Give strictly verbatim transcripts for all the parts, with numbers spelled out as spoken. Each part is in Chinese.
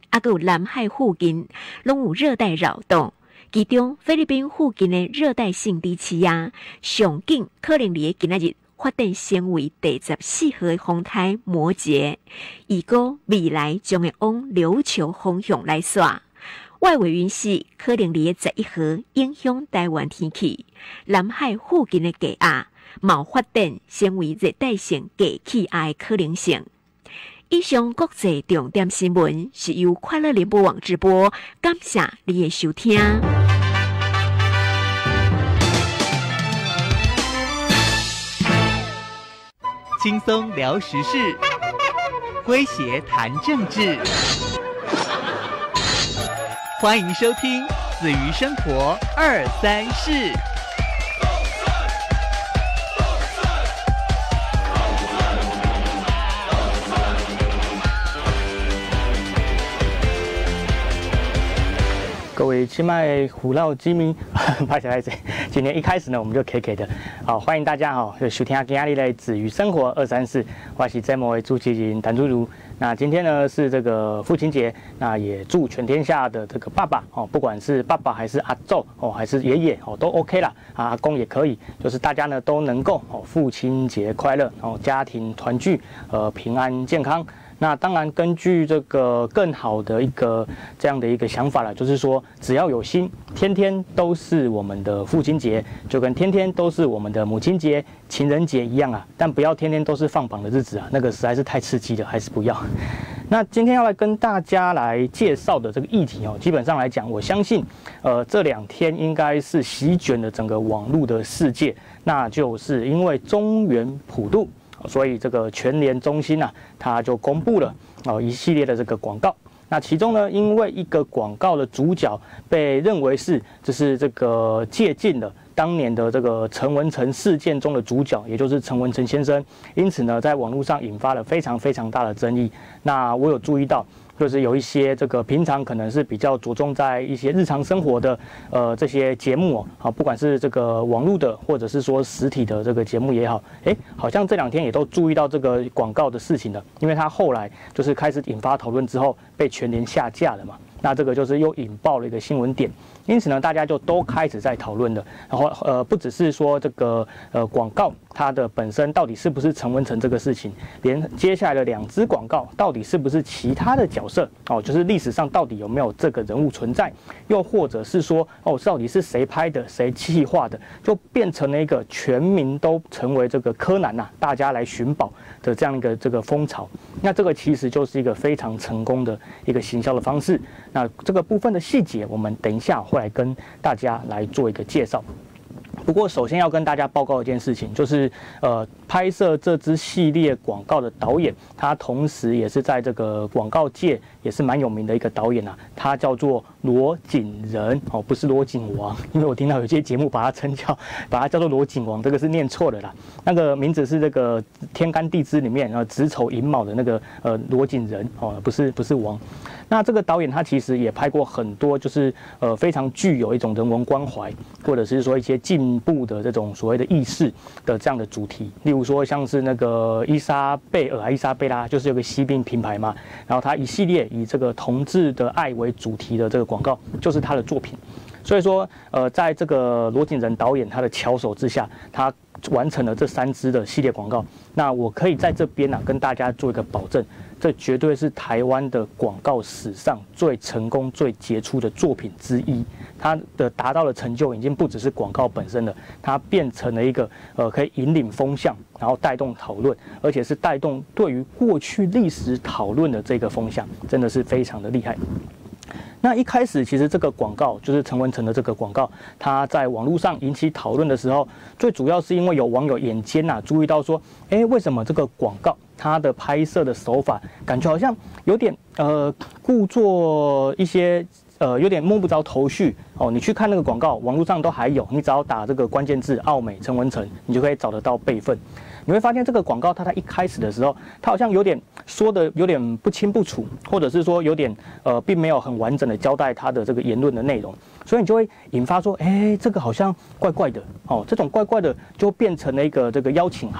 还有南海附近，拢有热带扰动。其中菲律宾附近的热带性低气压，上紧可能伫今仔日发展成为第十四号的风台摩羯，预估未来将会往琉球方向来刷。外围云系可能伫十一号影响台湾天气，南海附近的低压冒发展成为热带性低气压的可能性。以上国际重点新闻是由快乐联播网直播，感谢你的收听。 轻松聊时事，诙谐谈政治，欢迎收听《子瑜生活二三事》。 各位亲爱虎lau居民，拍起来这今天一开始呢，我们就 K K 的，好，欢迎大家哈，就收听今天的子瑜生活二三事，我是节目的主持人谭珠如。那今天呢是这个父亲节，那也祝全天下的这个爸爸哦，不管是爸爸还是阿祖哦，还是爷爷哦，都 OK 啦，啊，阿公也可以，就是大家呢都能够哦，父亲节快乐哦，家庭团聚，呃，平安健康。那当然，根据这个更好的一个这样的一个想法了，就是说，只要有心，天天都是我们的父亲节，就跟天天都是我们的母亲节、情人节一样啊。但不要天天都是放榜的日子啊，那个实在是太刺激了，还是不要。那今天要来跟大家来介绍的这个议题哦，基本上来讲，我相信，呃，这两天应该是席卷了整个网络的世界，那就是因为中原普渡。所以这个全联中心啊，它就公布了哦一系列的这个广告。那其中呢，因为一个广告的主角被认为是就是这个借鉴了当年的这个陈文成事件中的主角，也就是陈文成先生，因此呢，在网络上引发了非常非常大的争议。那我有注意到。就是有一些这个平常可能是比较着重在一些日常生活的呃这些节目哦，好，不管是这个网络的或者是说实体的这个节目也好，哎，好像这两天也都注意到这个广告的事情了，因为它后来就是开始引发讨论之后被全联下架了嘛。那这个就是又引爆了一个新闻点，因此呢，大家就都开始在讨论了。然后呃，不只是说这个呃广告它的本身到底是不是陈文成这个事情，连接下来的两支广告到底是不是其他的角色哦，就是历史上到底有没有这个人物存在，又或者是说哦，到底是谁拍的、谁企划的，就变成了一个全民都成为这个柯南呐、啊，大家来寻宝的这样一个这个风潮。那这个其实就是一个非常成功的一个行销的方式。那这个部分的细节，我们等一下会来跟大家来做一个介绍。不过，首先要跟大家报告一件事情，就是呃，拍摄这支系列广告的导演，他同时也是在这个广告界也是蛮有名的一个导演啊，他叫做罗景仁哦，不是罗景王，因为我听到有些节目把他称叫，把他叫做罗景王，这个是念错了啦。那个名字是这个《天干地支》里面呃子丑寅卯的那个呃罗景仁哦，不是不是王。那这个导演他其实也拍过很多，就是呃非常具有一种人文关怀，或者是说一些进步的这种所谓的意识的这样的主题。例如说像是那个伊莎贝尔啊、伊莎贝拉，就是有个西宾品牌嘛，然后他一系列以这个同志的爱为主题的这个广告，就是他的作品。所以说，呃，在这个罗景仁导演他的巧手之下，他完成了这三支的系列广告。那我可以在这边呢、啊、跟大家做一个保证，这绝对是台湾的广告史上最成功、最杰出的作品之一。它的达到的成就已经不只是广告本身了，它变成了一个呃可以引领风向，然后带动讨论，而且是带动对于过去历史讨论的这个风向，真的是非常的厉害。那一开始，其实这个广告就是陈文成的这个广告，他在网络上引起讨论的时候，最主要是因为有网友眼尖呐、啊，注意到说，哎，为什么这个广告它的拍摄的手法感觉好像有点呃故作一些呃有点摸不着头绪哦。你去看那个广告，网络上都还有，你只要打这个关键字“奥美陈文成”，你就可以找得到备份。你会发现这个广告它在一开始的时候，它好像有点说的有点不清不楚，或者是说有点呃并没有很完整的交代它的这个言论的内容，所以你就会引发说，哎，这个好像怪怪的哦，这种怪怪的就变成了一个这个邀请函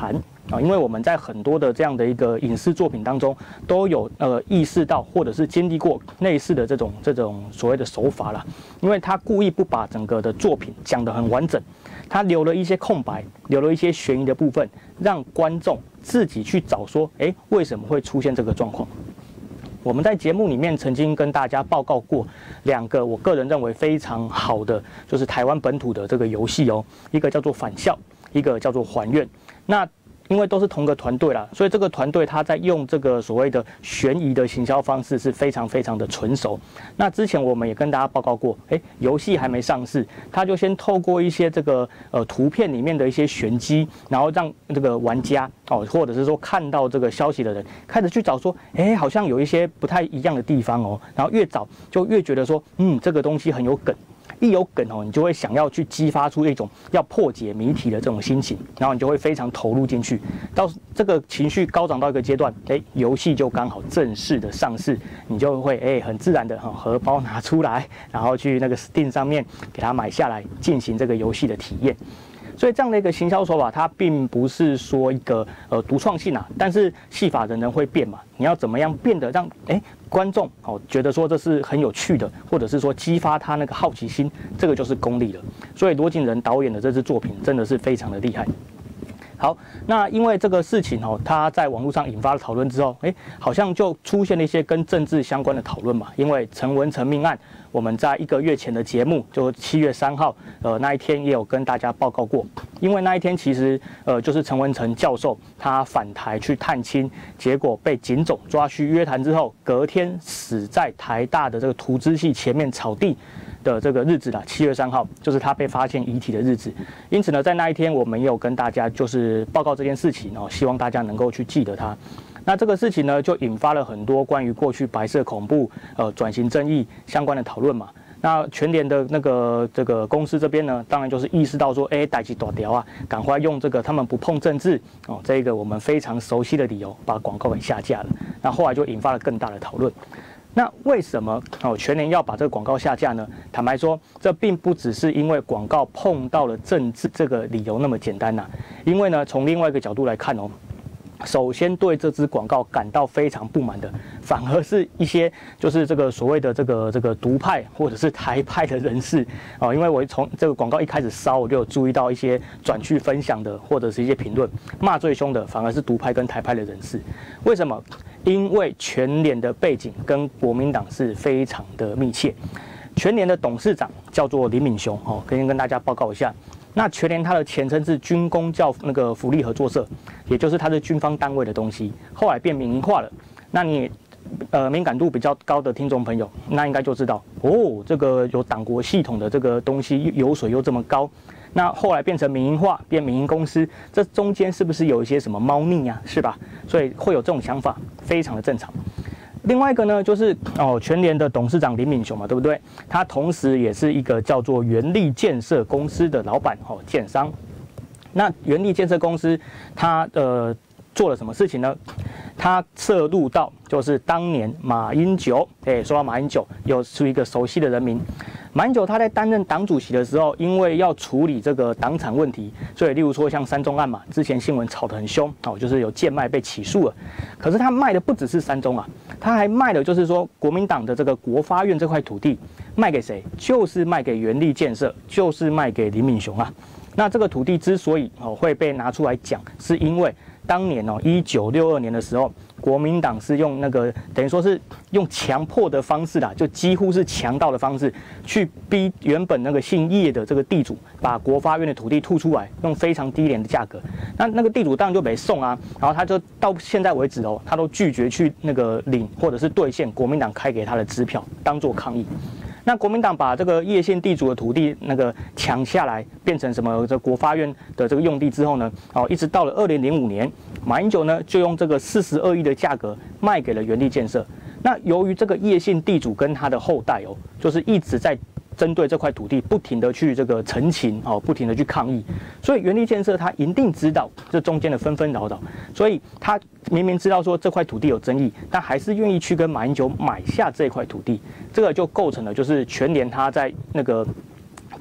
啊，因为我们在很多的这样的一个影视作品当中都有呃意识到或者是经历过类似的这种这种所谓的手法啦，因为他故意不把整个的作品讲得很完整，他留了一些空白，留了一些悬疑的部分，让观众自己去找说，哎，为什么会出现这个状况？我们在节目里面曾经跟大家报告过两个我个人认为非常好的，就是台湾本土的这个游戏哦，一个叫做返校，一个叫做还愿。那因为都是同个团队啦，所以这个团队他在用这个所谓的悬疑的行销方式是非常非常的纯熟。那之前我们也跟大家报告过，哎，游戏还没上市，他就先透过一些这个呃图片里面的一些玄机，然后让这个玩家哦，或者是说看到这个消息的人开始去找说，哎，好像有一些不太一样的地方哦，然后越找就越觉得说，嗯，这个东西很有梗。一有梗哦，你就会想要去激发出一种要破解谜题的这种心情，然后你就会非常投入进去。到这个情绪高涨到一个阶段，哎，游戏就刚好正式的上市，你就会哎很自然的哈荷包拿出来，然后去那个 Steam 上面给它买下来，进行这个游戏的体验。所以这样的一个行销手法，它并不是说一个呃独创性啊，但是戏法人人会变嘛，你要怎么样变得让哎观众哦觉得说这是很有趣的，或者是说激发他那个好奇心，这个就是功力了。所以罗景仁导演的这支作品真的是非常的厉害。好，那因为这个事情哦，它在网络上引发了讨论之后，哎，好像就出现了一些跟政治相关的讨论嘛。因为陈文成命案，我们在一个月前的节目，就七月三号，呃，那一天也有跟大家报告过。因为那一天其实，呃，就是陈文成教授他返台去探亲，结果被警总抓去约谈之后，隔天死在台大的这个图资系前面草地的这个日子啦，七月三号就是他被发现遗体的日子。因此呢，在那一天我们也有跟大家就是报告这件事情哦，希望大家能够去记得它。那这个事情呢，就引发了很多关于过去白色恐怖、呃转型正义相关的讨论嘛。那全联的那个这个公司这边呢，当然就是意识到说，哎，代志大条啊，赶快用这个他们不碰政治哦，这个我们非常熟悉的理由，把广告给下架了。那后来就引发了更大的讨论。那为什么哦全联要把这个广告下架呢？坦白说，这并不只是因为广告碰到了政治这个理由那么简单呐、啊。因为呢，从另外一个角度来看哦，首先对这支广告感到非常不满的，反而是一些就是这个所谓的这个这个独派或者是台派的人士哦。因为我从这个广告一开始烧，我就有注意到一些转去分享的或者是一些评论，骂最凶的反而是独派跟台派的人士。为什么？因为全联的背景跟国民党是非常的密切，全联的董事长叫做林敏雄哦，可以跟大家报告一下。那全联它的前身是军公教那个福利合作社，也就是它是军方单位的东西，后来变民营化了。那你呃敏感度比较高的听众朋友，那应该就知道哦，这个有党国系统的这个东西油水又这么高。那后来变成民营化，变民营公司，这中间是不是有一些什么猫腻啊？是吧？所以会有这种想法，非常的正常。另外一个呢，就是哦，全联的董事长林敏雄嘛，对不对？他同时也是一个叫做元力建设公司的老板哦，建商。那元力建设公司，他呃做了什么事情呢？他涉入到就是当年马英九，哎，说到马英九，又是一个熟悉的人名。马英九他在担任党主席的时候，因为要处理这个党产问题，所以例如说像三中案嘛，之前新闻炒得很凶哦，就是有贱卖被起诉了。可是他卖的不只是三中啊，他还卖的就是说国民党的这个国发院这块土地卖给谁？就是卖给元力建设，就是卖给林敏雄啊。那这个土地之所以哦会被拿出来讲，是因为当年哦一九六二年的时候，国民党是用那个等于说是用强迫的方式啦，就几乎是强盗的方式去逼原本那个姓叶的这个地主把国发院的土地吐出来，用非常低廉的价格。那那个地主当然就没送啊，然后他就到现在为止哦，他都拒绝去那个领或者是兑现国民党开给他的支票，当做抗议。那国民党把这个叶姓地主的土地那个抢下来，变成什么这国发院的这个用地之后呢？哦，一直到了二零零五年，马英九呢就用这个四十二亿的价格卖给了元力建设。那由于这个叶姓地主跟他的后代哦，就是一直在针对这块土地不停的去这个陈情哦，不停的去抗议，所以元力建设他一定知道这中间的纷纷扰扰，所以他明明知道说这块土地有争议，但还是愿意去跟马英九买下这块土地，这个就构成了就是全联他在那个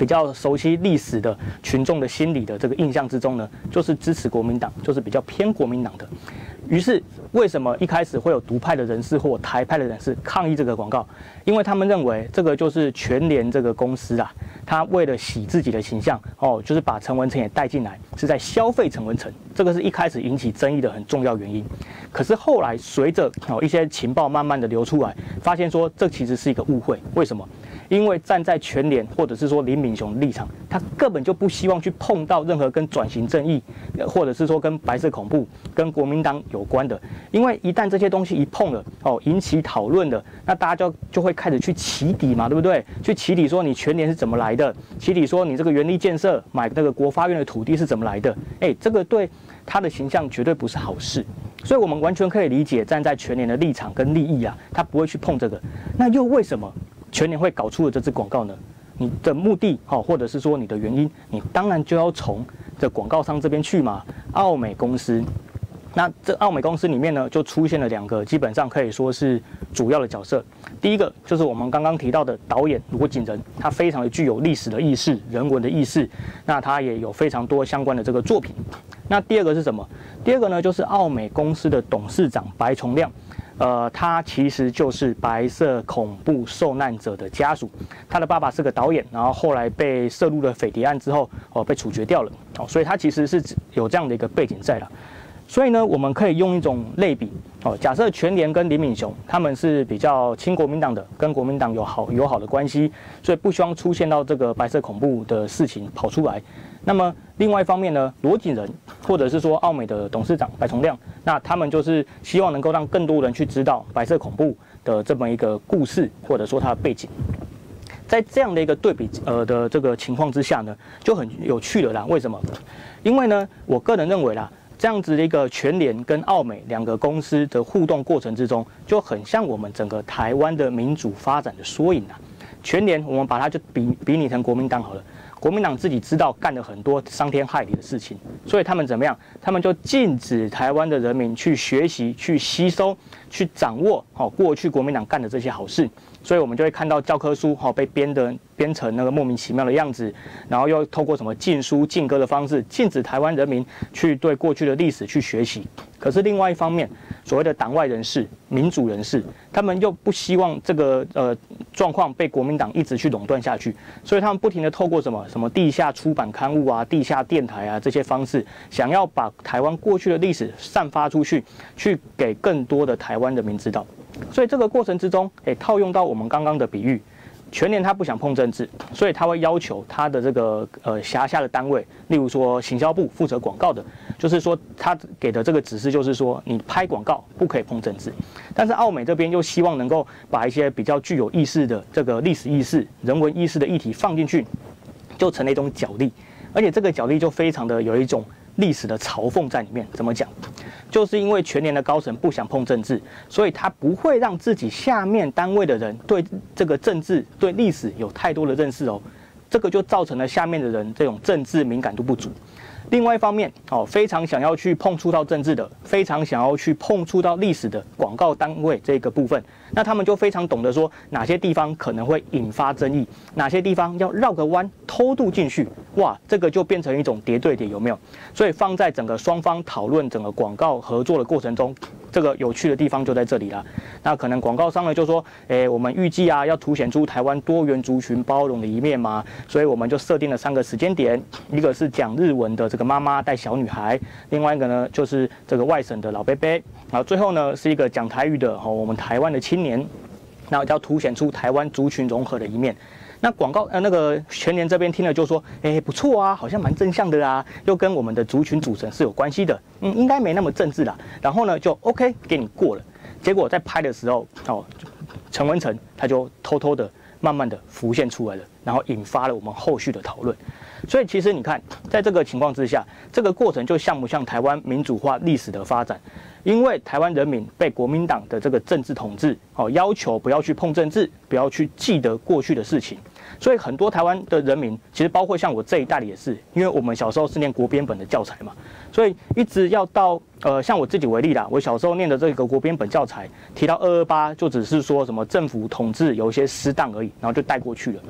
比较熟悉历史的群众的心理的这个印象之中呢，就是支持国民党，就是比较偏国民党的。于是，为什么一开始会有独派的人士或台派的人士抗议这个广告？因为他们认为这个就是全联这个公司啊，他为了洗自己的形象，哦，就是把陈文成也带进来，是在消费陈文成，这个是一开始引起争议的很重要原因。可是后来随着哦一些情报慢慢的流出来，发现说这其实是一个误会。为什么？因为站在全联或者是说林敏雄的立场，他根本就不希望去碰到任何跟转型正义，或者是说跟白色恐怖、跟国民党有关的。因为一旦这些东西一碰了，哦，引起讨论的，那大家就就会开始去起底嘛，对不对？去起底说你全联是怎么来的，起底说你这个原力建设买那个国发院的土地是怎么来的。哎，这个对他的形象绝对不是好事。所以我们完全可以理解站在全联的立场跟利益啊，他不会去碰这个。那又为什么全联会搞出了这支广告呢？你的目的，好，或者是说你的原因，你当然就要从这广告商这边去嘛。奥美公司，那这奥美公司里面呢，就出现了两个，基本上可以说是主要的角色。第一个就是我们刚刚提到的导演罗景仁，他非常的具有历史的意识、人文的意识，那他也有非常多相关的这个作品。那第二个是什么？第二个呢，就是奥美公司的董事长白崇亮。呃，他其实就是白色恐怖受难者的家属，他的爸爸是个导演，然后后来被涉入了匪谍案之后，哦，被处决掉了，哦，所以他其实是有这样的一个背景在了。所以呢，我们可以用一种类比，哦，假设全联跟林敏雄他们是比较亲国民党的，跟国民党有好友好的关系，所以不希望出现到这个白色恐怖的事情跑出来。那么另外一方面呢，罗景仁或者是说奥美的董事长白崇亮，那他们就是希望能够让更多人去知道白色恐怖的这么一个故事，或者说它的背景。在这样的一个对比呃的这个情况之下呢，就很有趣了啦。为什么？因为呢，我个人认为啦，这样子的一个全联跟奥美两个公司的互动过程之中，就很像我们整个台湾的民主发展的缩影啊。全联我们把它就比比拟成国民党好了。国民党自己知道干了很多伤天害理的事情，所以他们怎么样？他们就禁止台湾的人民去学习、去吸收、去掌握好过去国民党干的这些好事。所以我们就会看到教科书好被编的编成那个莫名其妙的样子，然后又透过什么禁书禁歌的方式，禁止台湾人民去对过去的历史去学习。可是另外一方面，所谓的党外人士、民主人士，他们又不希望这个呃状况被国民党一直去垄断下去，所以他们不停的透过什么什么地下出版刊物啊、地下电台啊这些方式，想要把台湾过去的历史散发出去，去给更多的台湾人民知道。所以这个过程之中，哎，套用到我们刚刚的比喻，全联他不想碰政治，所以他会要求他的这个呃辖下的单位，例如说行销部负责广告的，就是说他给的这个指示就是说，你拍广告不可以碰政治。但是奥美这边又希望能够把一些比较具有意识的这个历史意识、人文意识的议题放进去，就成了一种角力，而且这个角力就非常的有一种历史的嘲讽在里面。怎么讲？就是因为全联的高层不想碰政治，所以他不会让自己下面单位的人对这个政治、对历史有太多的认识哦，这个就造成了下面的人这种政治敏感度不足。另外一方面，哦，非常想要去碰触到政治的，非常想要去碰触到历史的广告单位这个部分，那他们就非常懂得说哪些地方可能会引发争议，哪些地方要绕个弯偷渡进去，哇，这个就变成一种叠对叠，有没有？所以放在整个双方讨论整个广告合作的过程中，这个有趣的地方就在这里啦。那可能广告商呢就说，诶，我们预计啊要凸显出台湾多元族群包容的一面嘛，所以我们就设定了三个时间点，一个是讲日文的这个妈妈带小女孩，另外一个呢就是这个外省的老伯伯，然后最后呢是一个讲台语的哦我们台湾的青年，那要凸显出台湾族群融合的一面。那广告呃那个全联这边听了就说，哎，不错啊，好像蛮正向的啊，又跟我们的族群组成是有关系的，嗯，应该没那么政治啦。然后呢就 OK 给你过了。结果在拍的时候，哦，陈文成他就偷偷的、慢慢的浮现出来了，然后引发了我们后续的讨论。所以其实你看，在这个情况之下，这个过程就像不像台湾民主化历史的发展？因为台湾人民被国民党的这个政治统治，哦，要求不要去碰政治，不要去记得过去的事情。所以很多台湾的人民，其实包括像我这一代的也是，因为我们小时候是念国编本的教材嘛，所以一直要到呃，像我自己为例啦，我小时候念的这个国编本教材提到二二八，就只是说什么政府统治有一些失当而已，然后就带过去了。然后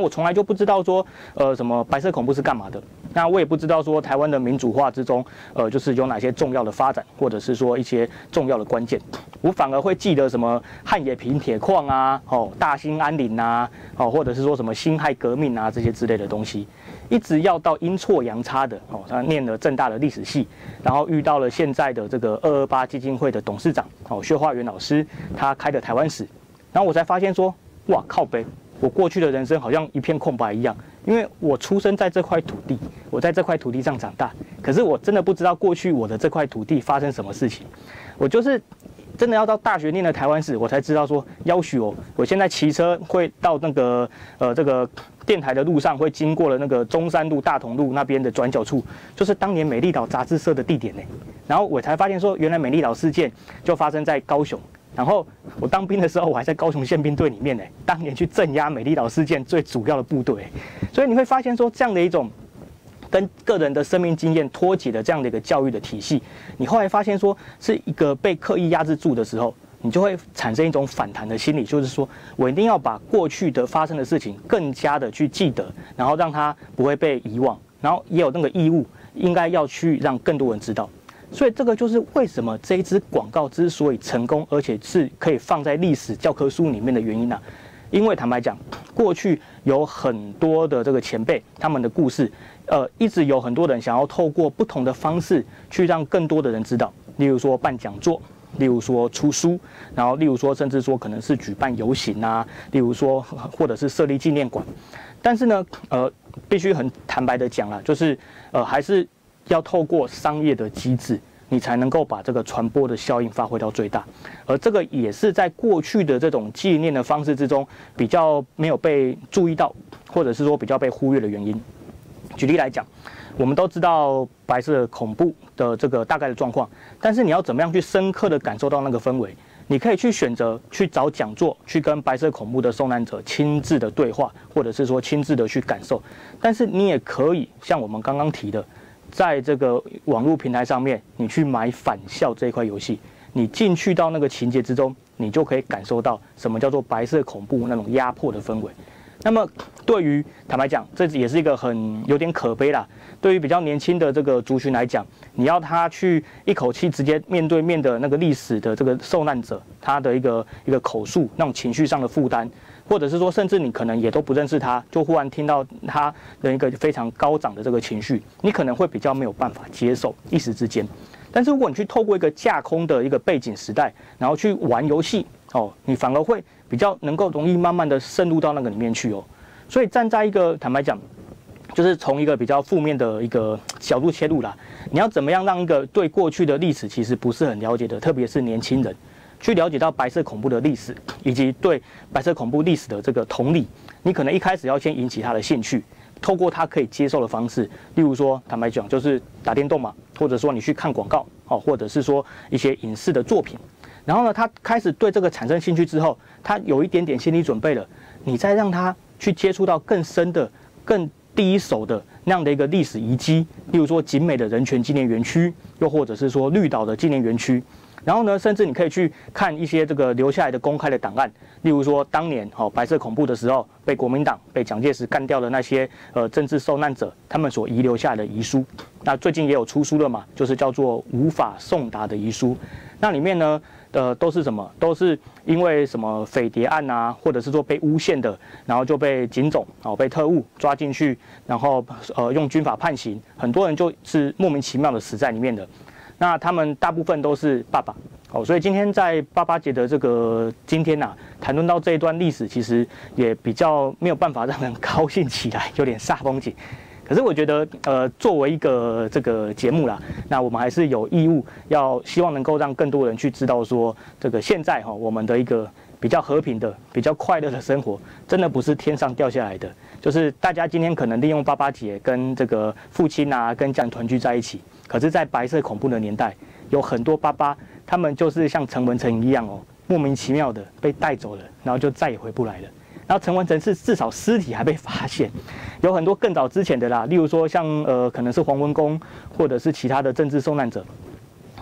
我从来就不知道说，呃，什么白色恐怖是干嘛的。那我也不知道说台湾的民主化之中，呃，就是有哪些重要的发展，或者是说一些重要的关键。我反而会记得什么汉冶平铁矿啊，哦，大兴安岭啊，哦，或者是说什么辛亥革命啊这些之类的东西。一直要到阴错阳差的哦，他念了政大的历史系，然后遇到了现在的这个二二八基金会的董事长哦，薛化元老师，他开的台湾史，然后我才发现说，哇靠北，我过去的人生好像一片空白一样，因为我出生在这块土地，我在这块土地上长大，可是我真的不知道过去我的这块土地发生什么事情，我就是真的要到大学念了台湾史，我才知道说，要许我，我现在骑车会到那个呃这个。电台的路上会经过了那个中山路、大同路那边的转角处，就是当年美丽岛杂志社的地点呢。然后我才发现说，原来美丽岛事件就发生在高雄。然后我当兵的时候，我还在高雄宪兵队里面呢，当年去镇压美丽岛事件最主要的部队。所以你会发现说，这样的一种跟个人的生命经验脱节的这样的一个教育的体系，你后来发现说，是一个被刻意压制住的时候。你就会产生一种反弹的心理，就是说我一定要把过去的发生的事情更加的去记得，然后让它不会被遗忘，然后也有那个义务应该要去让更多人知道。所以这个就是为什么这一支广告之所以成功，而且是可以放在历史教科书里面的原因啊。因为坦白讲，过去有很多的这个前辈，他们的故事，呃，一直有很多人想要透过不同的方式去让更多的人知道，例如说办讲座。例如说出书，然后例如说甚至说可能是举办游行啊，例如说或者是设立纪念馆，但是呢，呃，必须很坦白的讲啦，就是呃还是要透过商业的机制，你才能够把这个传播的效应发挥到最大，而这个也是在过去的这种纪念的方式之中比较没有被注意到，或者是说比较被忽略的原因。举例来讲。我们都知道白色恐怖的这个大概的状况，但是你要怎么样去深刻的感受到那个氛围？你可以去选择去找讲座，去跟白色恐怖的受难者亲自的对话，或者是说亲自的去感受。但是你也可以像我们刚刚提的，在这个网络平台上面，你去买返校这一块游戏，你进去到那个情节之中，你就可以感受到什么叫做白色恐怖那种压迫的氛围。那么，对于坦白讲，这也是一个很有点可悲啦。对于比较年轻的这个族群来讲，你要他去一口气直接面对面的那个历史的这个受难者，他的一个一个口述那种情绪上的负担，或者是说，甚至你可能也都不认识他，就忽然听到他的一个非常高涨的这个情绪，你可能会比较没有办法接受，一时之间。但是如果你去透过一个架空的一个背景时代，然后去玩游戏哦，你反而会比较能够容易慢慢的渗入到那个里面去哦。所以站在一个坦白讲，就是从一个比较负面的一个角度切入啦，你要怎么样让一个对过去的历史其实不是很了解的，特别是年轻人，去了解到白色恐怖的历史，以及对白色恐怖历史的这个同理，你可能一开始要先引起他的兴趣。透过他可以接受的方式，例如说，坦白讲，就是打电动嘛，或者说你去看广告，哦，或者是说一些影视的作品，然后呢，他开始对这个产生兴趣之后，他有一点点心理准备了，你再让他去接触到更深的、更第一手的那样的一个历史遗迹，例如说景美的人权纪念园区，又或者是说绿岛的纪念园区。然后呢，甚至你可以去看一些这个留下来的公开的档案，例如说当年哦白色恐怖的时候，被国民党被蒋介石干掉的那些呃政治受难者，他们所遗留下来的遗书。那最近也有出书了嘛，就是叫做无法送达的遗书。那里面呢，呃都是什么？都是因为什么匪谍案啊，或者是说被诬陷的，然后就被警总哦被特务抓进去，然后呃用军法判刑，很多人就是莫名其妙的死在里面的。那他们大部分都是爸爸，哦，所以今天在爸爸节的这个今天呐、啊，谈论到这一段历史，其实也比较没有办法让人高兴起来，有点煞风景。可是我觉得，呃，作为一个这个节目啦，那我们还是有义务要希望能够让更多人去知道说，这个现在哈、哦，我们的一个比较和平的、比较快乐的生活，真的不是天上掉下来的。就是大家今天可能利用爸爸节跟这个父亲啊、跟家人团聚在一起。可是，在白色恐怖的年代，有很多爸爸，他们就是像陈文成一样哦，莫名其妙的被带走了，然后就再也回不来了。然后陈文成是至少尸体还被发现，有很多更早之前的啦，例如说像呃可能是黄文公或者是其他的政治受难者，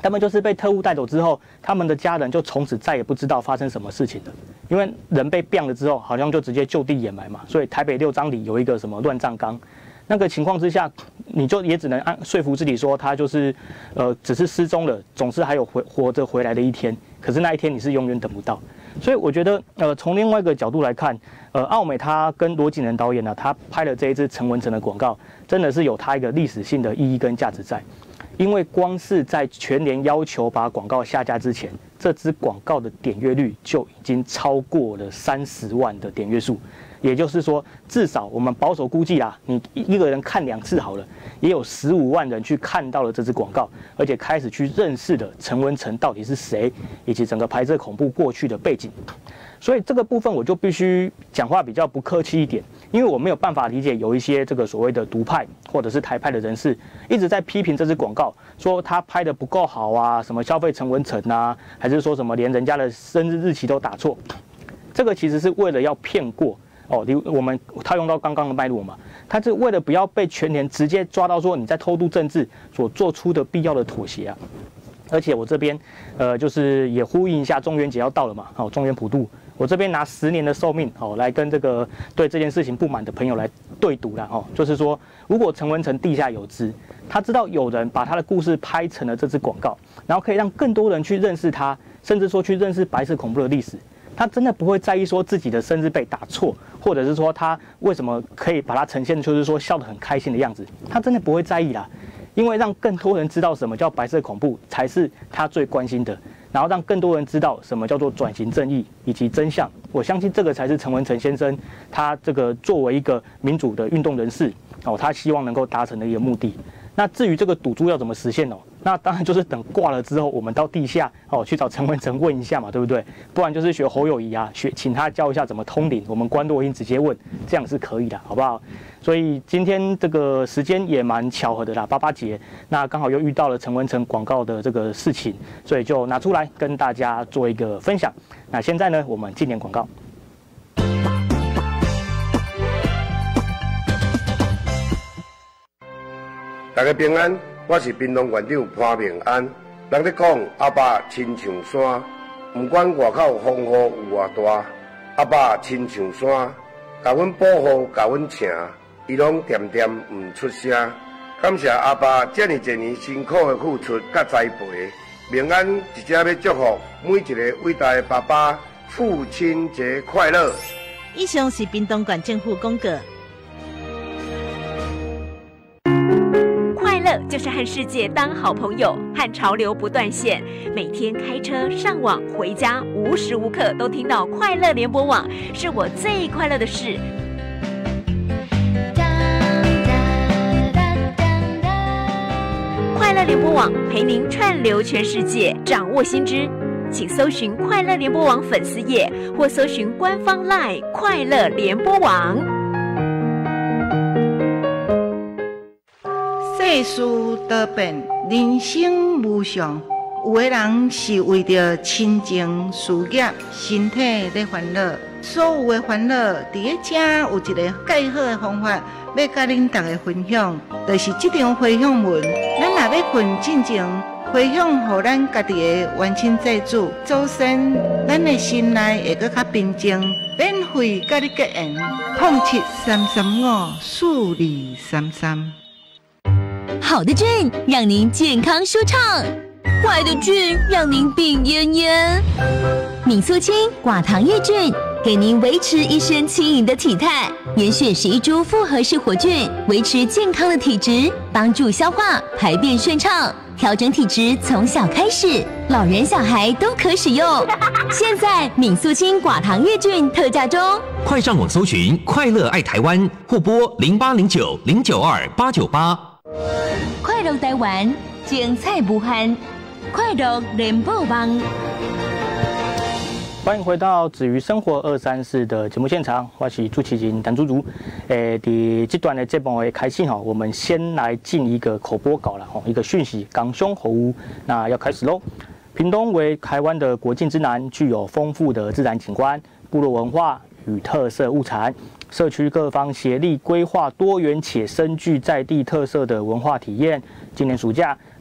他们就是被特务带走之后，他们的家人就从此再也不知道发生什么事情了，因为人被毙了之后，好像就直接就地掩埋嘛。所以台北六张里有一个什么乱葬岗，那个情况之下，你就也只能按说服自己说他就是呃只是失踪了，总是还有回活着回来的一天。可是那一天你是永远等不到。所以我觉得呃从另外一个角度来看，呃奥美他跟罗景仁导演呢、啊，他拍了这一支陈文成的广告，真的是有他一个历史性的意义跟价值在。因为光是在全联要求把广告下架之前，这支广告的点阅率就已经超过了三十万的点阅数，也就是说，至少我们保守估计啦，你一个人看两次好了，也有十五万人去看到了这支广告，而且开始去认识了陈文成到底是谁，以及整个拍摄恐怖过去的背景。所以这个部分我就必须讲话比较不客气一点，因为我没有办法理解有一些这个所谓的独派或者是台派的人士一直在批评这支广告，说他拍的不够好啊，什么消费陈文成啊，还是说什么连人家的生日日期都打错，这个其实是为了要骗过哦，我们套用到刚刚的脉络嘛，他是为了不要被全联直接抓到说你在偷渡政治所做出的必要的妥协啊。而且我这边，呃，就是也呼应一下中元节要到了嘛，好、哦，中元普渡，我这边拿十年的寿命，好、哦，来跟这个对这件事情不满的朋友来对赌啦，哦，就是说，如果陈文成地下有知，他知道有人把他的故事拍成了这支广告，然后可以让更多人去认识他，甚至说去认识白色恐怖的历史，他真的不会在意说自己的生日被打错，或者是说他为什么可以把它呈现就是说笑得很开心的样子，他真的不会在意啦。因为让更多人知道什么叫白色恐怖才是他最关心的，然后让更多人知道什么叫做转型正义以及真相，我相信这个才是陈文成先生他这个作为一个民主的运动人士哦，他希望能够达成的一个目的。那至于这个赌注要怎么实现哦，那当然就是等挂了之后，我们到地下哦去找陈文成问一下嘛，对不对？不然就是学侯友宜啊，学请他教一下怎么通灵，我们关洛音直接问，这样是可以的，好不好？所以今天这个时间也蛮巧合的啦，八八节，那刚好又遇到了陈文成广告的这个事情，所以就拿出来跟大家做一个分享。那现在呢，我们进点广告。 大家平安，我是屏东县长潘明安。人咧讲阿爸亲像山，不管外口风雨有偌大，阿爸亲像山，甲阮保护，甲阮请，伊拢点点唔出声。感谢阿爸这么多年辛苦的付出甲栽培，明安一只要祝福每一个伟大的爸爸父亲节快乐。 以上是屏东县政府公告。 就是和世界当好朋友，和潮流不断线。每天开车上网回家，无时无刻都听到快乐联播网，是我最快乐的事。快乐联播网陪您串流全世界，掌握新知。请搜寻快乐联播网粉丝页，或搜寻官方 LINE 快乐联播网。 世事多变，人生无常。有的人是为着亲情、事业、身体在烦恼，所有的烦恼，伫个遮有一个介好的方法，要甲恁大家分享，就是这张回向文。咱若要困进前，回向互咱家己的冤亲债主，祖先，咱的心内会搁较平静，免费甲你结缘。空七三三五四二三三。 好的菌让您健康舒畅，坏的菌让您病恹恹。敏素清寡糖益菌，给您维持一身轻盈的体态，严选十一株复合式活菌，维持健康的体质，帮助消化排便顺畅，调整体质从小开始，老人小孩都可使用。现在敏素清寡糖益菌特价中， 快上网搜寻快乐爱台湾，或拨零八零九零九二八九八。 快乐台湾，精彩无限，快乐联播网。 欢迎回到子瑜生活二三四的节目现场，我是主持人谭竹竹。诶，第这段的节目的开始哈，我们先来进一个口播稿了哈，一个讯息，港兄侯屋，那要开始喽。屏东为台湾的国境之南，具有丰富的自然景观、部落文化与特色物产。社区各方协力规划多元且深具在地特色的文化体验。今年暑假，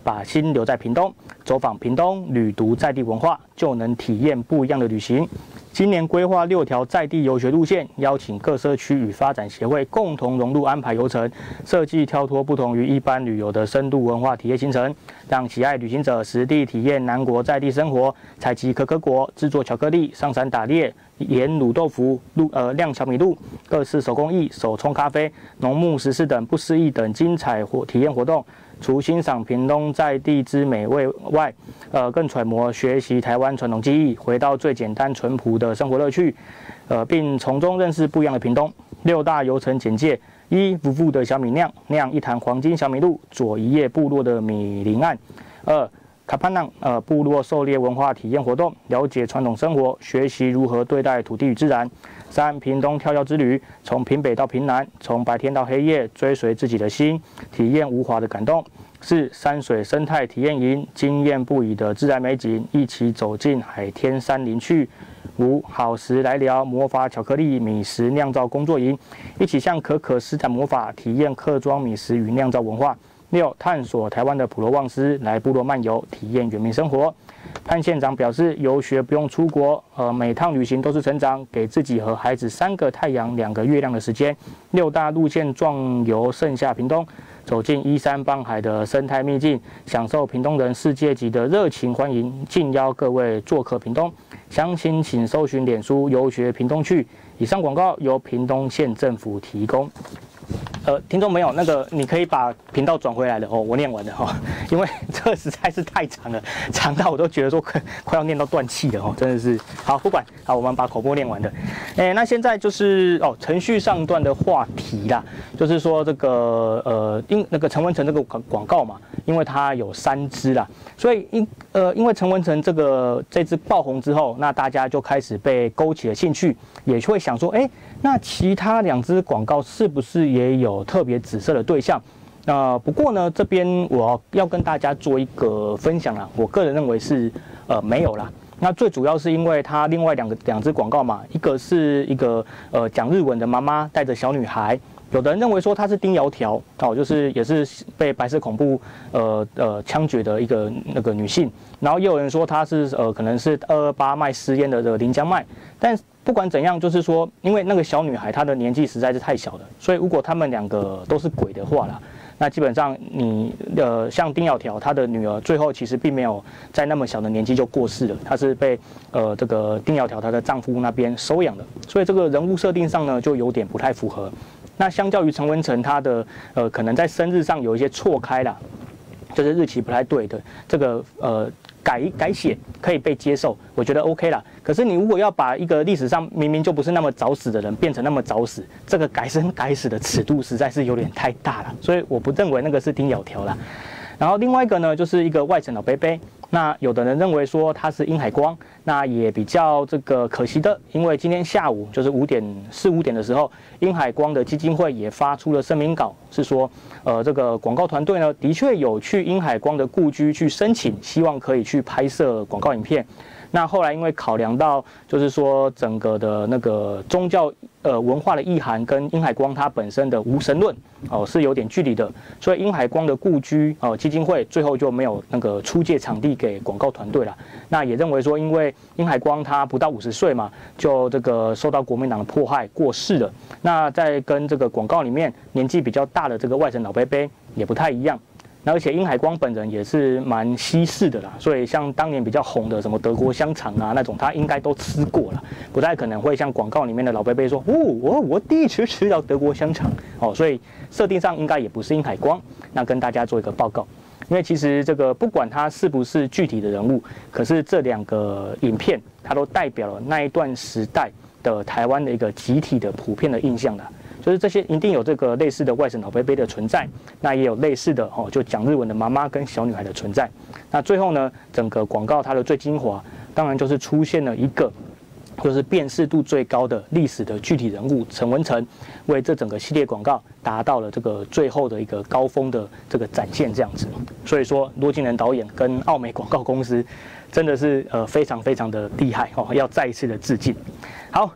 把心留在屏东，走访屏东，旅读在地文化，就能体验不一样的旅行。今年规划六条在地游学路线，邀请各社区与发展协会共同融入安排游程，设计跳脱不同于一般旅游的深度文化体验行程，让喜爱旅行者实地体验南国在地生活，采集可可果，制作巧克力，上山打猎，盐卤豆腐、露呃酿小米露，各式手工艺、手冲咖啡、农牧时事等不思议等精彩活体验活动。除欣赏屏东在地之美味外，呃，更揣摩学习台湾传统技艺，回到最简单淳朴的生活乐趣，呃，并从中认识不一样的屏东。六大游程简介：一、夫妇的小米酿，酿一坛黄金小米露，佐一叶部落的米林案；二、卡潘浪，呃，部落狩猎文化体验活动，了解传统生活，学习如何对待土地与自然。三、屏东跳跃之旅，从屏北到屏南，从白天到黑夜，追随自己的心，体验无华的感动。四、山水生态体验营，惊艳不已的自然美景，一起走进海天山林去。五、好时来聊魔法巧克力米食酿造工作营，一起向可可施展魔法，体验客庄米食与酿造文化。六、探索台湾的普罗旺斯，来部落漫游，体验原民生活。潘县长表示，游学不用出国，呃，每趟旅行都是成长，给自己和孩子三个太阳、两个月亮的时间。六大路线壮游盛夏屏东，走进依山傍海的生态秘境，享受屏东人世界级的热情欢迎，敬邀各位做客屏东。详情请搜寻脸书游学屏东去。以上广告由屏东县政府提供。呃，听众朋友，那个你可以把频道转回来了哦，我念完了哈、哦，因为这实在是太长了，长到我都觉得说快快要念到断气了哦，真的是好，不管好，我们把口播念完的。哎，那现在就是哦，程序上段的话题啦，就是说这个呃，因那个陈文成这个广广告嘛，因为它有三支啦，所以因呃，因为陈文成这个这支爆红之后，那大家就开始被勾起了兴趣，也会想说，哎，那其他两支广告是不是也有特别紫色的对象？那、呃、不过呢，这边我要跟大家做一个分享啦。我个人认为是呃没有啦。那最主要是因为它另外两个两支广告嘛，一个是一个呃讲日文的妈妈带着小女孩，有的人认为说她是丁窈窕哦，就是也是被白色恐怖呃呃枪决的一个那个女性，然后也有人说她是呃可能是二二八卖私烟的这个林江麦，但不管怎样，就是说，因为那个小女孩她的年纪实在是太小了，所以如果他们两个都是鬼的话啦，那基本上你呃像丁窈窕她的女儿最后其实并没有在那么小的年纪就过世了，她是被呃这个丁窈窕她的丈夫那边收养的，所以这个人物设定上呢就有点不太符合。那相较于陈文成，他的呃可能在生日上有一些错开啦，就是日期不太对的，这个呃。改改写可以被接受，我觉得 OK 啦。可是你如果要把一个历史上明明就不是那么早死的人变成那么早死，这个改生改死的尺度实在是有点太大了，所以我不认为那个是丁窈窕啦。然后另外一个呢，就是一个外省老伯伯。那有的人认为说他是殷海光，那也比较这个可惜的，因为今天下午就是五点四五点的时候，殷海光的基金会也发出了声明稿，是说，呃，这个广告团队呢，的确有去殷海光的故居去申请，希望可以去拍摄广告影片。那后来因为考量到，就是说整个的那个宗教呃文化的意涵跟殷海光他本身的无神论哦是有点距离的，所以殷海光的故居哦基金会最后就没有那个出借场地给广告团队了。那也认为说，因为殷海光他不到五十岁嘛，就这个受到国民党的迫害过世了。那在跟这个广告里面年纪比较大的这个外省老伯伯也不太一样。那而且殷海光本人也是蛮西式的啦，所以像当年比较红的什么德国香肠啊那种，他应该都吃过了，不太可能会像广告里面的老伯伯说，哦，我我第一次吃到德国香肠哦，所以设定上应该也不是殷海光。那跟大家做一个报告，因为其实这个不管他是不是具体的人物，可是这两个影片它都代表了那一段时代的台湾的一个集体的普遍的印象啦。就是这些一定有这个类似的外省老伯伯的存在，那也有类似的哦，就讲日文的妈妈跟小女孩的存在。那最后呢，整个广告它的最精华，当然就是出现了一个，就是辨识度最高的历史的具体人物陈文成，为这整个系列广告达到了这个最后的一个高峰的这个展现这样子。所以说，罗金仁导演跟奥美广告公司真的是呃非常非常的厉害哦，要再一次的致敬。好。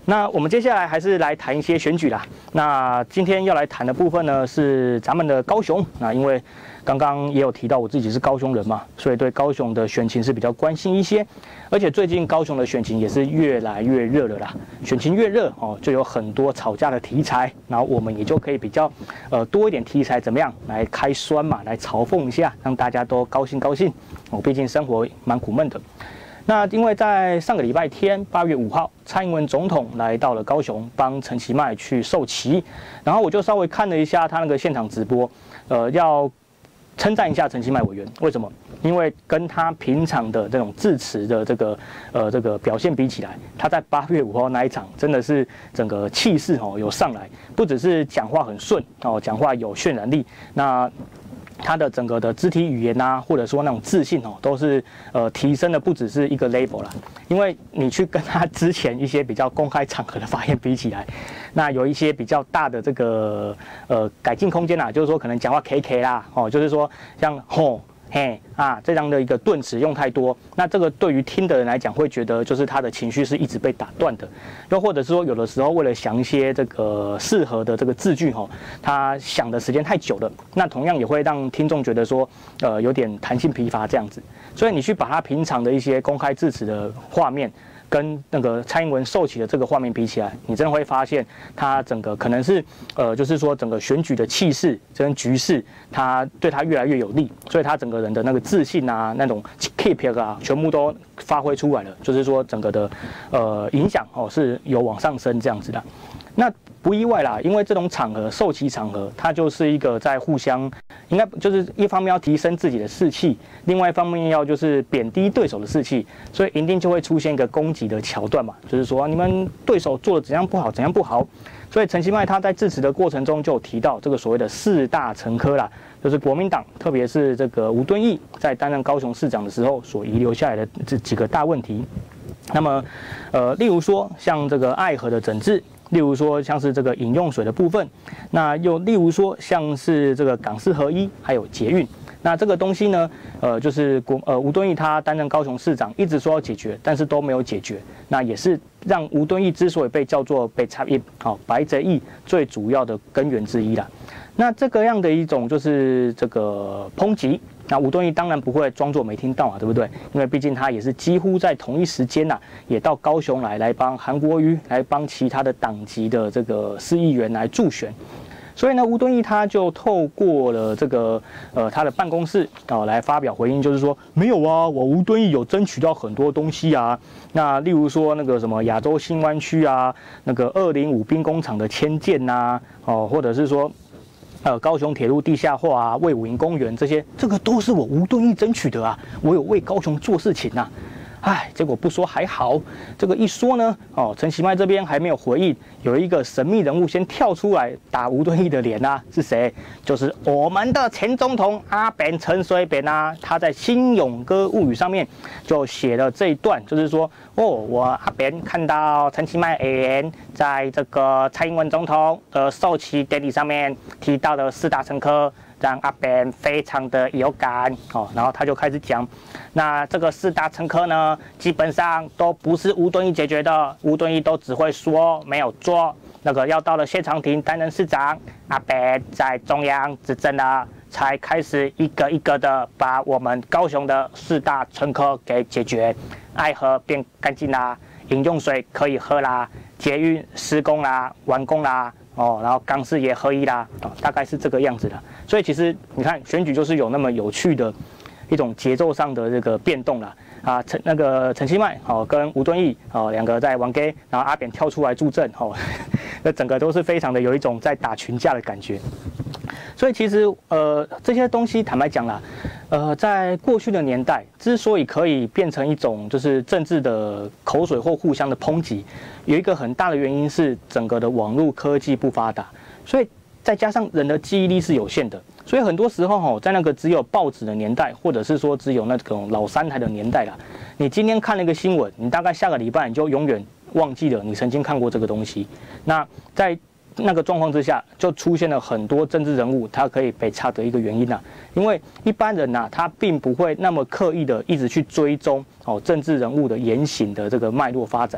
那我们接下来还是来谈一些选举啦。那今天要来谈的部分呢，是咱们的高雄。那因为刚刚也有提到我自己是高雄人嘛，所以对高雄的选情是比较关心一些。而且最近高雄的选情也是越来越热了啦。选情越热哦，就有很多吵架的题材，然后我们也就可以比较呃多一点题材，怎么样来开酸嘛，来嘲讽一下，让大家都高兴高兴。哦，毕竟生活蛮苦闷的。那因为在上个礼拜天，八月五号，蔡英文总统来到了高雄，帮陈其迈去授旗，然后我就稍微看了一下他那个现场直播，呃，要称赞一下陈其迈委员，为什么？因为跟他平常的这种致辞的这个呃这个表现比起来，他在八月五号那一场真的是整个气势哦有上来，不只是讲话很顺哦，讲话有渲染力，那他的整个的肢体语言啊，或者说那种自信哦，都是呃提升的不只是一个 level 啦。因为你去跟他之前一些比较公开场合的发言比起来，那有一些比较大的这个呃改进空间啦，就是说可能讲话 K K 啦，哦，就是说像吼。嘿啊，这样的一个顿词用太多，那这个对于听的人来讲，会觉得就是他的情绪是一直被打断的，又或者是说有的时候为了想一些这个适合的这个字句哈，他想的时间太久了，那同样也会让听众觉得说，呃，有点弹性疲乏这样子。所以你去把他平常的一些公开致辞的画面，跟那个蔡英文授旗的这个画面比起来，你真的会发现，他整个可能是呃，就是说整个选举的气势跟局势，他对他越来越有利，所以他整个人的那个自信啊，那种 keep 啊，全部都发挥出来了。就是说整个的呃影响哦是有往上升这样子的。那不意外啦，因为这种场合授旗场合，它就是一个在互相，应该就是一方面要提升自己的士气，另外一方面要就是贬低对手的士气，所以一定就会出现一个攻击的桥段嘛，就是说你们对手做的怎样不好，怎样不好。所以陈其迈他在致辞的过程中就有提到这个所谓的四大陈科啦，就是国民党，特别是这个吴敦义在担任高雄市长的时候所遗留下来的这几个大问题。那么，呃，例如说像这个爱河的整治。例如说像是这个饮用水的部分，那又例如说像是这个港市合一，还有捷运，那这个东西呢，呃，就是国呃吴敦义他担任高雄市长，一直说要解决，但是都没有解决，那也是让吴敦义之所以被叫做被插一好白贼翼最主要的根源之一啦。那这个样的一种就是这个抨击。那吴敦义当然不会装作没听到啊，对不对？因为毕竟他也是几乎在同一时间呐、啊，也到高雄来，来帮韩国瑜，来帮其他的党籍的这个市议员来助选。所以呢，吴敦义他就透过了这个呃他的办公室哦来发表回应，就是说没有啊，我吴敦义有争取到很多东西啊。那例如说那个什么亚洲新湾区啊，那个二零五兵工厂的迁建呐，哦，或者是说。呃，高雄铁路地下化啊，卫武营公园这些，这个都是我吴敦义争取的啊，我有为高雄做事情呐、啊。哎，结果不说还好，这个一说呢，哦，陈其迈这边还没有回应，有一个神秘人物先跳出来打吴敦义的脸啊，是谁？就是我们的前总统阿扁陈水扁啊，他在《新勇歌物语》上面就写了这一段，就是说，哦，我阿扁看到陈其迈委员在这个蔡英文总统的授旗典礼上面提到的四大陈科。让阿扁非常的有感哦，然后他就开始讲，那这个四大陈科呢，基本上都不是吴敦义解决的，吴敦义都只会说没有做。那个要到了谢长廷担任市长，阿扁在中央执政了，才开始一个一个的把我们高雄的四大陈科给解决，爱河变干净啦，饮用水可以喝啦，捷运施工啦，完工啦。哦，然后港市也合一啦，哦，大概是这个样子的。所以其实你看选举就是有那么有趣的一种节奏上的这个变动啦。啊，陈那个陈其迈哦跟吴敦义哦两个在玩 gay， 然后阿扁跳出来助阵哦，那整个都是非常的有一种在打群架的感觉。所以其实呃这些东西坦白讲啦，呃在过去的年代之所以可以变成一种就是政治的口水或互相的抨击，有一个很大的原因是整个的网络科技不发达，所以再加上人的记忆力是有限的，所以很多时候哈，在那个只有报纸的年代，或者是说只有那种老三台的年代啦，你今天看了一个新闻，你大概下个礼拜你就永远忘记了你曾经看过这个东西。那在那个状况之下，就出现了很多政治人物，他可以被插的一个原因啊，因为一般人呐、啊，他并不会那么刻意的一直去追踪哦政治人物的言行的这个脉络发展。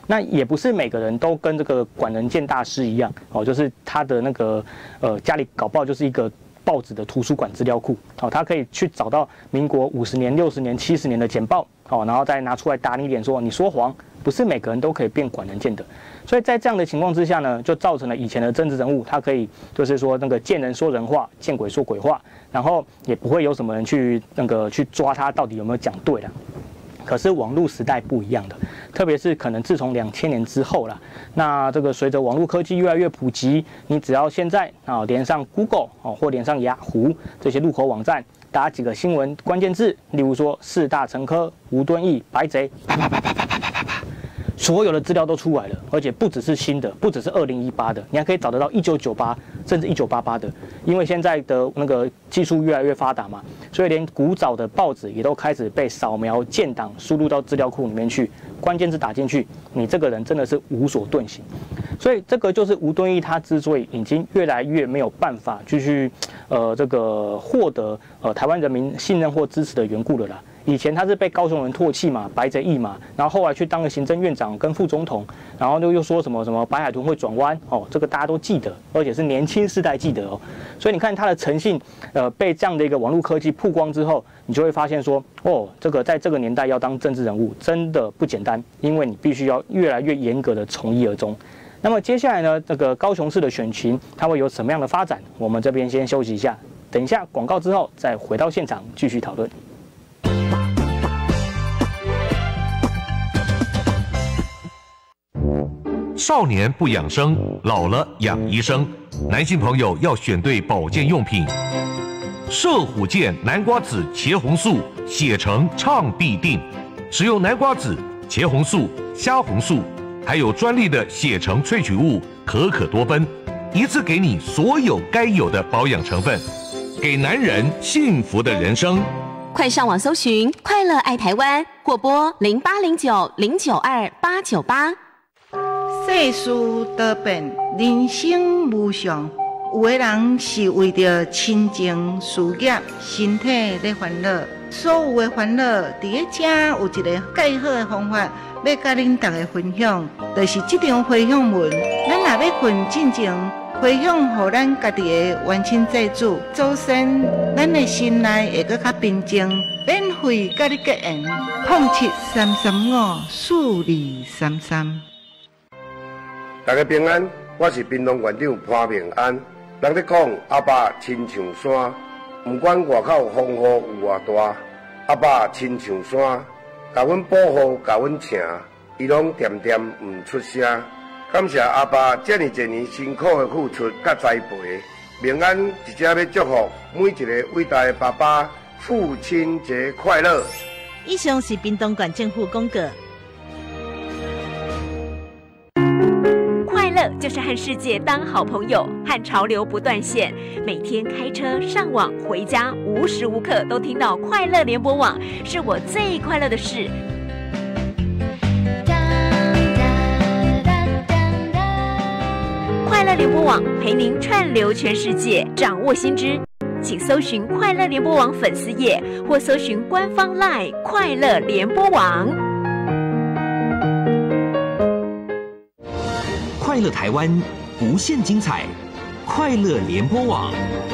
那也不是每个人都跟这个管人健大师一样哦，就是他的那个呃家里搞不好就是一个报纸的图书馆资料库哦，他可以去找到民国五十年、六十年、七十年的简报哦，然后再拿出来打你脸说你说谎。不是每个人都可以变管人见的，所以在这样的情况之下呢，就造成了以前的政治人物他可以就是说那个见人说人话，见鬼说鬼话，然后也不会有什么人去那个去抓他到底有没有讲对啦。可是网络时代不一样的，特别是可能自从两千年之后啦，那这个随着网络科技越来越普及，你只要现在啊连上 Google 哦或连上雅虎这些入口网站，打几个新闻关键字，例如说四大成科、吴敦义、白贼，啪啪啪啪啪啪啪啪啪，所有的资料都出来了，而且不只是新的，不只是二零一八的，你还可以找得到一九九八甚至一九八八的，因为现在的那个技术越来越发达嘛，所以连古早的报纸也都开始被扫描建档输入到资料库里面去，关键字打进去，你这个人真的是无所遁形。所以这个就是吴敦义他之所以已经越来越没有办法继续呃这个获得呃台湾人民信任或支持的缘故了啦。以前他是被高雄人唾弃嘛，白贼役嘛，然后后来去当了行政院长跟副总统，然后又又说什么什么白海豚会转弯哦，这个大家都记得，而且是年轻世代记得哦。所以你看他的诚信，呃，被这样的一个网络科技曝光之后，你就会发现说，哦，这个在这个年代要当政治人物真的不简单，因为你必须要越来越严格的从一而终。那么接下来呢，这个高雄市的选情它会有什么样的发展？我们这边先休息一下，等一下广告之后再回到现场继续讨论。 少年不养生，老了养医生。男性朋友要选对保健用品。射虎健南瓜子茄红素，血橙畅必定。使用南瓜子、茄红素、虾红素，还有专利的血橙萃取物可可多酚，一次给你所有该有的保养成分，给男人幸福的人生。 快上网搜寻“快乐爱台湾”或拨零八零九零九二八九八。 世事多变，人生无常。有的人是为着亲情、事业、身体在烦恼，所有的烦恼，伫个遮有一个介好的方法，要甲恁大家分享，就是这张回向文。咱若要困进前，回向互咱家己的冤亲债主、祖先，咱的心内会搁较平静，免费甲你结缘。空七三三五四二三三。 大家平安，我是屏东县长潘明安。人咧讲阿爸亲像山，不管外口风雨有偌大，阿爸亲像山，甲阮保护，甲阮请，伊拢恬恬唔出声。感谢阿爸这么多年辛苦的付出甲栽培。明安一只要祝福每一个伟大的爸爸，父亲节快乐。 以上是屏东县政府公告。 就是和世界当好朋友，和潮流不断线。每天开车上网回家，无时无刻都听到快乐联播网，是我最快乐的事。快乐联播网陪您串流全世界，掌握新知，请搜寻快乐联播网粉丝页，或搜寻官方 LINE 快乐联播网。 快乐台湾，无限精彩，快乐联播网。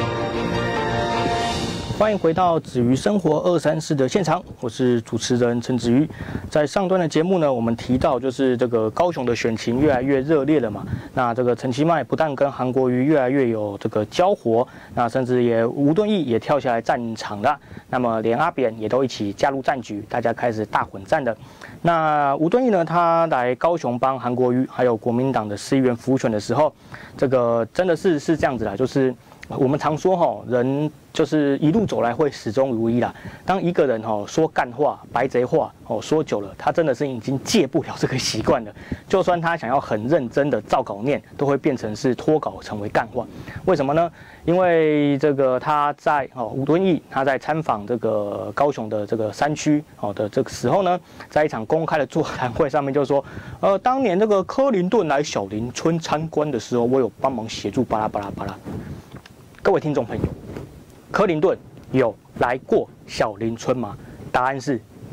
欢迎回到子瑜生活二三四的现场，我是主持人陈子瑜。在上段的节目呢，我们提到就是这个高雄的选情越来越热烈了嘛。那这个陈其迈不但跟韩国瑜越来越有这个交火，那甚至也吴敦义也跳下来战场了。那么连阿扁也都一起加入战局，大家开始大混战的。那吴敦义呢，他来高雄帮韩国瑜还有国民党的市议员辅选的时候，这个真的是是这样子啦，就是我们常说哈，人就是一路走来会始终如一啦。当一个人哈说干话、白贼话哦说久了，他真的是已经戒不了这个习惯了。就算他想要很认真的照稿念，都会变成是脱稿成为干话。为什么呢？因为这个他在哦吴敦义他在参访这个高雄的这个山区哦的这个时候呢，在一场公开的座谈会上面就说，呃，当年这个柯林顿来小林村参观的时候，我有帮忙协助巴拉巴拉巴拉。各位听众朋友，柯林顿有来过小林村吗？答案是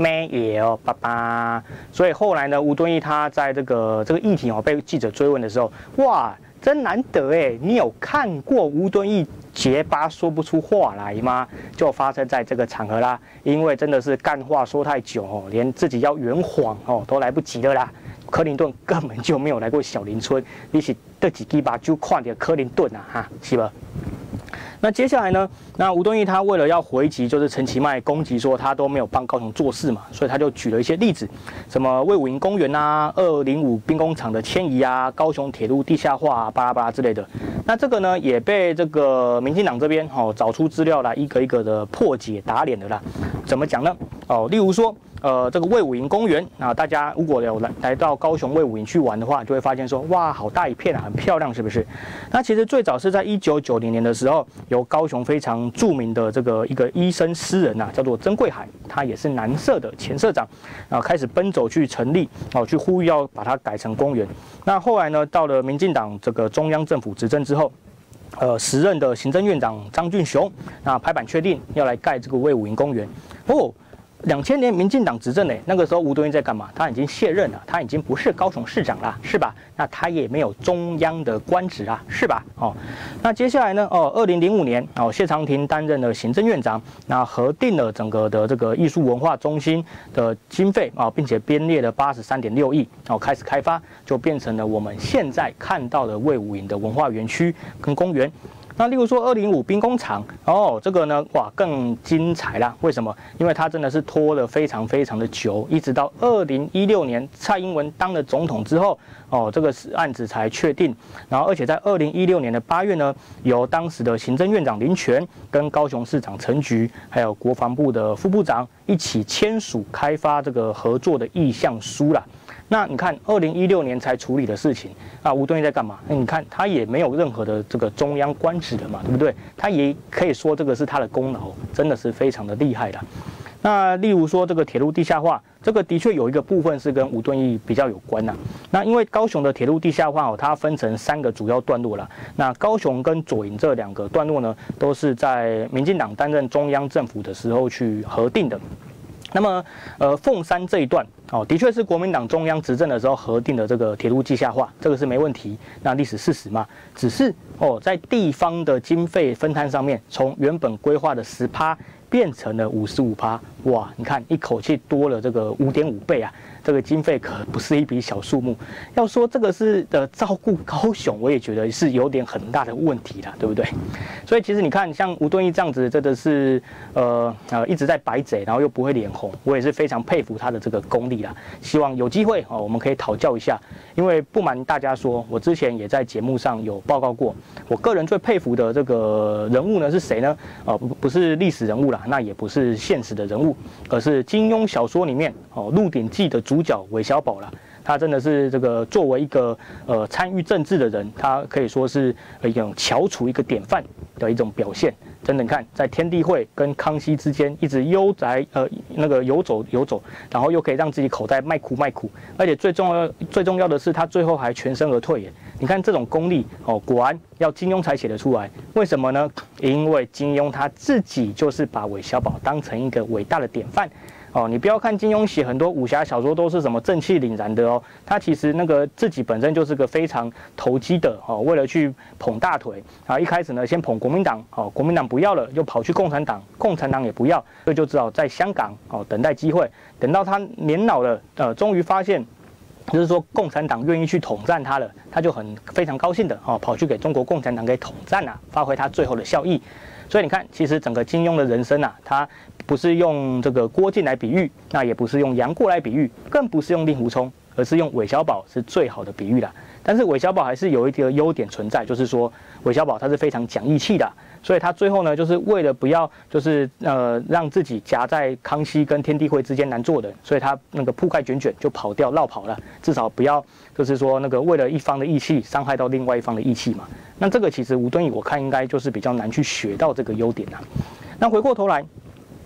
没有爸爸。所以后来呢，吴敦义他在这个这个议题哦被记者追问的时候，哇，真难得哎，你有看过吴敦义结巴说不出话来吗？就发生在这个场合啦，因为真的是干话说太久哦，连自己要圆谎哦都来不及了啦。柯林顿根本就没有来过小林村，你是这几鸡巴就看到柯林顿啊哈，是吧？那接下来呢？那吴敦义他为了要回击，就是陈其迈攻击说他都没有帮高雄做事嘛，所以他就举了一些例子，什么卫武营公园啊、二零五兵工厂的迁移啊、高雄铁路地下化啊、巴拉巴拉之类的。那这个呢，也被这个民进党这边哦找出资料来，一个一个的破解打脸的啦。怎么讲呢？哦，例如说。呃，这个卫武营公园啊，大家如果有来来到高雄卫武营去玩的话，就会发现说，哇，好大一片啊，很漂亮，是不是？那其实最早是在一九九零年的时候，由高雄非常著名的这个一个医生诗人呐、啊，叫做曾贵海，他也是南社的前社长，啊，开始奔走去成立，哦、啊，去呼吁要把它改成公园。那后来呢，到了民进党这个中央政府执政之后。呃，时任的行政院长张俊雄，那拍板确定要来盖这个卫武营公园。哦。两千年民进党执政呢，那个时候吴敦义在干嘛？他已经卸任了，他已经不是高雄市长了，是吧？那他也没有中央的官职啊，是吧？哦，那接下来呢？哦，二零零五年哦，谢长廷担任了行政院长，那核定了整个的这个艺术文化中心的经费啊，并且编列了八十三点六亿，哦，开始开发，就变成了我们现在看到的卫武营的文化园区跟公园。那例如说二零五兵工厂哦，这个呢，哇，更精彩啦！为什么？因为它真的是拖了非常非常的久，一直到二零一六年蔡英文当了总统之后，哦，这个案子才确定。然后，而且在二零一六年的八月呢，由当时的行政院长林全跟高雄市长陈菊，还有国防部的副部长一起签署开发这个合作的意向书啦。那你看，二零一六年才处理的事情啊，吴敦义在干嘛？那你看他也没有任何的这个中央官职的嘛，对不对？他也可以说这个是他的功劳，真的是非常的厉害的。那例如说这个铁路地下化，这个的确有一个部分是跟吴敦义比较有关呐。那因为高雄的铁路地下化哦，它分成三个主要段落啦。那高雄跟左营这两个段落呢，都是在民进党担任中央政府的时候去核定的。那么，呃，凤山这一段哦，的确是国民党中央执政的时候核定的这个铁路地下化，这个是没问题。那历史事实嘛，只是哦，在地方的经费分摊上面，从原本规划的十趴变成了五十五趴，哇！你看一口气多了这个五点五倍啊，这个经费可不是一笔小数目。要说这个是的照顾高雄，我也觉得是有点很大的问题啦，对不对？所以其实你看，像吴敦义这样子，真的是呃呃一直在摆嘴，然后又不会脸红，我也是非常佩服他的这个功力啦。希望有机会哦，我们可以讨教一下。因为不瞒大家说，我之前也在节目上有报告过，我个人最佩服的这个人物呢是谁呢？呃，不不是历史人物啦。那也不是现实的人物，而是金庸小说里面哦《鹿鼎记》的主角韦小宝啦。他真的是这个作为一个呃参与政治的人，他可以说是一种翘楚一个典范的一种表现。真的，你看在天地会跟康熙之间一直悠哉呃那个游走游走，然后又可以让自己口袋卖苦卖苦，而且最重要最重要的是他最后还全身而退耶。你看这种功力哦，果然要金庸才写得出来。为什么呢？因为金庸他自己就是把韦小宝当成一个伟大的典范。哦，你不要看金庸写很多武侠小说都是什么正气凛然的哦，他其实那个自己本身就是个非常投机的哦，为了去捧大腿啊，一开始呢先捧国民党，哦，国民党不要了，又跑去共产党，共产党也不要，所以就只好在香港哦等待机会，等到他年老了，呃，终于发现。就是说，共产党愿意去统战他了，他就很非常高兴的哦，跑去给中国共产党给统战了、啊，发挥他最后的效益。所以你看，其实整个金庸的人生啊，他不是用这个郭靖来比喻，那也不是用杨过来比喻，更不是用令狐冲，而是用韦小宝是最好的比喻啦。但是韦小宝还是有一个优点存在，就是说韦小宝他是非常讲义气的，所以他最后呢，就是为了不要就是呃让自己夹在康熙跟天地会之间难做人，所以他那个铺盖卷卷就跑掉绕跑了，至少不要就是说那个为了一方的义气伤害到另外一方的义气嘛。那这个其实吴敦义我看应该就是比较难去学到这个优点啊。那回过头来。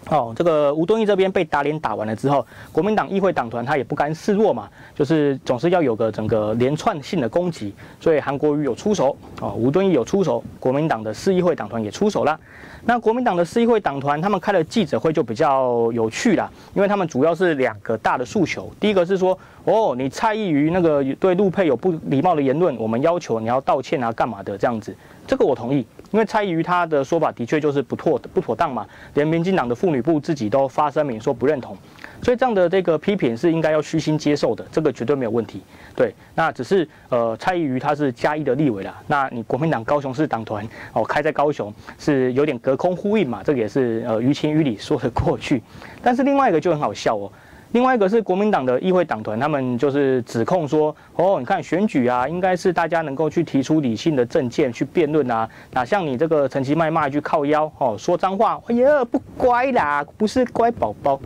哦，这个吴敦义这边被打脸打完了之后，国民党议会党团他也不甘示弱嘛，就是总是要有个整个连串性的攻击，所以韩国瑜有出手，哦，吴敦义有出手，国民党的市议会党团也出手啦。那国民党的市议会党团他们开了记者会就比较有趣啦，因为他们主要是两个大的诉求，第一个是说，哦，你蔡意瑜那个对陆配有不礼貌的言论，我们要求你要道歉啊，干嘛的这样子，这个我同意。因为蔡意瑜他的说法的确就是不妥不妥当嘛，连民进党的妇女部自己都发声明说不认同，所以这样的这个批评是应该要虚心接受的，这个绝对没有问题。对，那只是呃蔡意瑜他是嘉义的立委啦，那你国民党高雄市党团哦开在高雄是有点隔空呼应嘛，这个也是呃于情于理说得过去。但是另外一个就很好笑哦。另外一个是国民党的议会党团，他们就是指控说，哦，你看选举啊，应该是大家能够去提出理性的政见去辩论啊，哪像你这个陈其迈骂一句靠腰，哦，说脏话，哎呀，不乖啦，不是乖宝宝。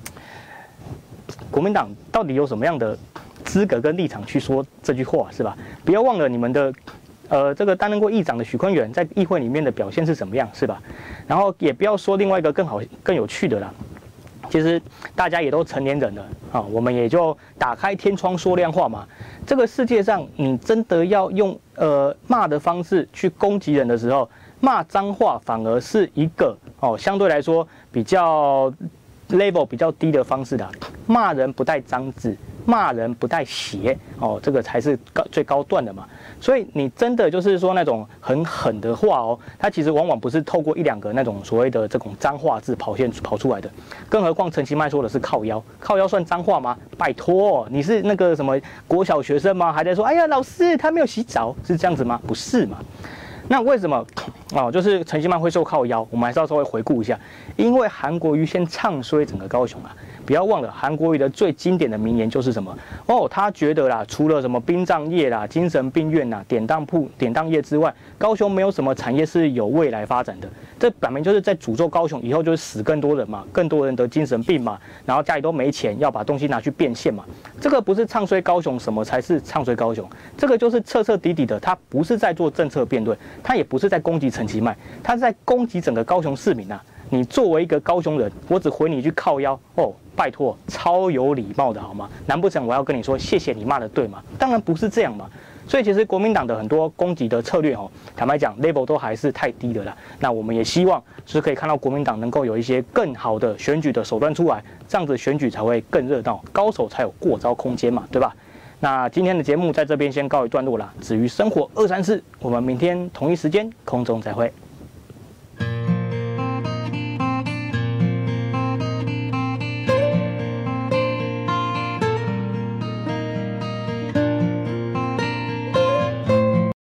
国民党到底有什么样的资格跟立场去说这句话，是吧？不要忘了你们的。呃，这个担任过议长的许坤元在议会里面的表现是怎么样，是吧？然后也不要说另外一个更好、更有趣的啦。其实大家也都成年人了啊，我们也就打开天窗说亮话嘛。这个世界上，你真的要用呃骂的方式去攻击人的时候，骂脏话反而是一个哦相对来说比较 level 比较低的方式的。骂人不带脏字，骂人不带邪哦，这个才是高最高段的嘛。所以你真的就是说那种很狠的话哦，它其实往往不是透过一两个那种所谓的这种脏话字跑现跑出来的，更何况陈其迈说的是靠腰，靠腰算脏话吗？拜托，你是那个什么国小学生吗？还在说哎呀老师他没有洗澡，是这样子吗？不是嘛？那为什么哦？就是陈其迈会受靠腰，我们还是要稍微回顾一下，因为韩国瑜先唱衰整个高雄啊。不要忘了，韩国瑜的最经典的名言就是什么？哦，他觉得啦，除了什么殡葬业啦、精神病院啦、典当铺、典当业之外，高雄没有什么产业是有未来发展的。这摆明就是在诅咒高雄以后就是死更多人嘛，更多人得精神病嘛，然后家里都没钱，要把东西拿去变现嘛。这个不是唱衰高雄，什么才是唱衰高雄？这个就是彻彻底底的，他不是在做政策辩论，他也不是在攻击陈其迈，他是在攻击整个高雄市民啊。你作为一个高雄人，我只回你一句靠腰哦，拜托，超有礼貌的好吗？难不成我要跟你说谢谢你骂的对吗？当然不是这样嘛。所以其实国民党的很多攻击的策略哦，坦白讲 level 都还是太低的啦。那我们也希望就是可以看到国民党能够有一些更好的选举的手段出来，这样子选举才会更热闹，高手才有过招空间嘛，对吧？那今天的节目在这边先告一段落啦。至于生活二三四，我们明天同一时间空中再会。